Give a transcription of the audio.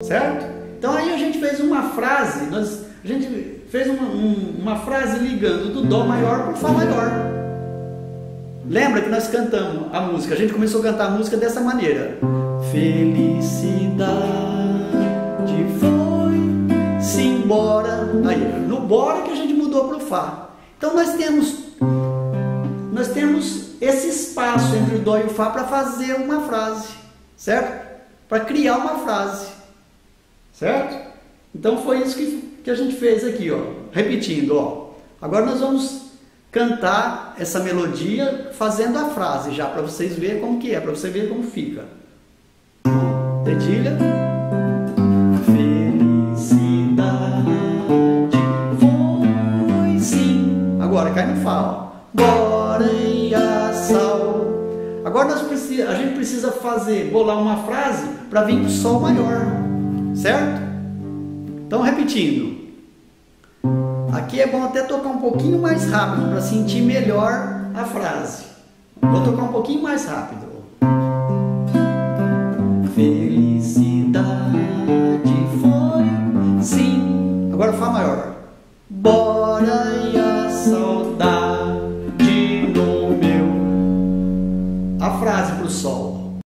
certo? Então aí a gente fez uma frase, a gente fez uma frase ligando do Dó maior para o Fá maior. Lembra que nós cantamos a música, a gente começou a cantar a música dessa maneira. Felicidade foi-se embora. Aí, no bora que a gente mudou para o Fá. Então nós temos esse espaço entre o Dó e o Fá para fazer uma frase, certo? Para criar uma frase, certo? Então foi isso que a gente fez aqui, ó. Repetindo, ó. Agora nós vamos cantar essa melodia fazendo a frase já, para vocês verem como que é, para você ver como fica. Dedilha. Felicidade foi sim. Agora cai no Fá, ó. Bora e a Sol. Agora a gente precisa bolar uma frase para vir com Sol maior, certo? Então repetindo. Aqui é bom até tocar um pouquinho mais rápido para sentir melhor a frase. Vou tocar um pouquinho mais rápido. Felicidade foi sim. Agora Fá maior. Bora e a Sol.